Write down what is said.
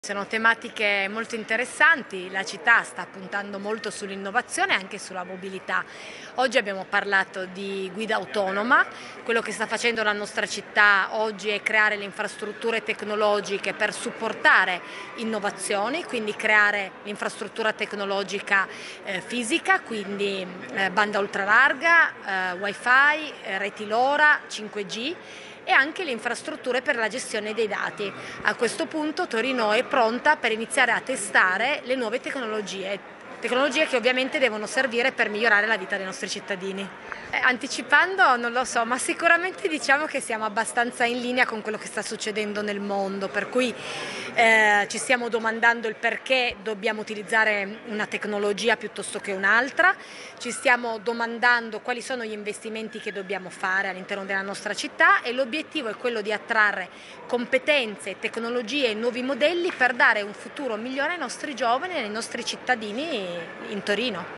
Sono tematiche molto interessanti, la città sta puntando molto sull'innovazione e anche sulla mobilità. Oggi abbiamo parlato di guida autonoma, quello che sta facendo la nostra città oggi è creare le infrastrutture tecnologiche per supportare innovazioni, quindi creare l'infrastruttura tecnologica fisica, quindi banda ultralarga, wifi, reti LoRa, 5G e anche le infrastrutture per la gestione dei dati. A questo punto Torino è pronta per iniziare a testare le nuove tecnologie che ovviamente devono servire per migliorare la vita dei nostri cittadini. Anticipando non lo so, ma sicuramente diciamo che siamo abbastanza in linea con quello che sta succedendo nel mondo, per cui ci stiamo domandando il perché dobbiamo utilizzare una tecnologia piuttosto che un'altra, ci stiamo domandando quali sono gli investimenti che dobbiamo fare all'interno della nostra città e l'obiettivo è quello di attrarre competenze, tecnologie e nuovi modelli per dare un futuro migliore ai nostri giovani e ai nostri cittadini in Torino.